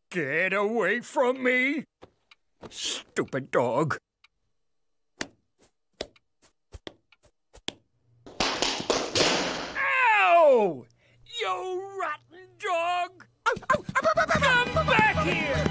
Get away from me! Stupid dog. Ow! You rotten dog! Come back here!